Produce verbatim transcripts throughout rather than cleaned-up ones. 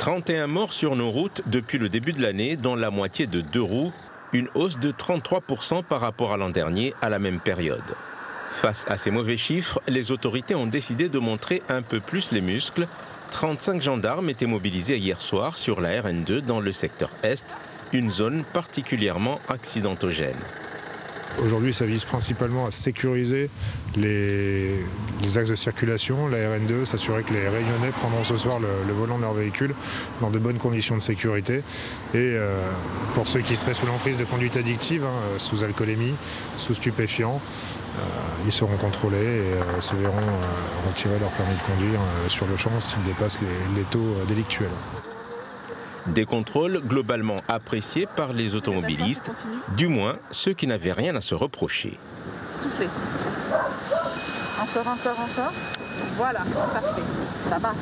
trente et un morts sur nos routes depuis le début de l'année, dont la moitié de deux roues, une hausse de trente-trois pour cent par rapport à l'an dernier à la même période. Face à ces mauvais chiffres, les autorités ont décidé de montrer un peu plus les muscles. trente-cinq gendarmes étaient mobilisés hier soir sur la R N deux dans le secteur Est, une zone particulièrement accidentogène. Aujourd'hui, ça vise principalement à sécuriser les, les axes de circulation, la R N deux, s'assurer que les Réunionnais prendront ce soir le, le volant de leur véhicule dans de bonnes conditions de sécurité. Et euh, pour ceux qui seraient sous l'emprise de conduite addictive, hein, sous alcoolémie, sous stupéfiants, euh, ils seront contrôlés et euh, se verront euh, retirer leur permis de conduire euh, sur le champ s'ils dépassent les, les taux euh, délictuels. Des contrôles globalement appréciés par les automobilistes, du moins ceux qui n'avaient rien à se reprocher. Soufflez. Encore, encore, encore. Voilà, parfait. Ça va.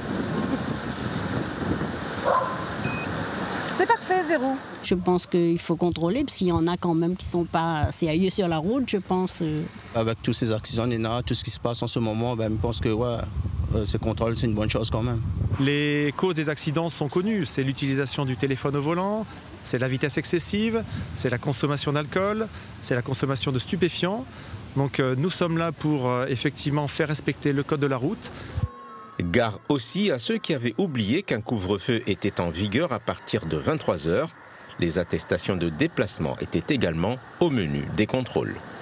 C'est parfait, zéro. Je pense qu'il faut contrôler, parce qu'il y en a quand même qui ne sont pas sérieux sur la route, je pense. Avec tous ces accidents, Nina, tout ce qui se passe en ce moment, ben, je pense que ouais, euh, ce contrôle, c'est une bonne chose quand même. Les causes des accidents sont connues. C'est l'utilisation du téléphone au volant, c'est la vitesse excessive, c'est la consommation d'alcool, c'est la consommation de stupéfiants. Donc euh, nous sommes là pour euh, effectivement faire respecter le code de la route. Gare aussi à ceux qui avaient oublié qu'un couvre-feu était en vigueur à partir de vingt-trois heures. Les attestations de déplacement étaient également au menu des contrôles.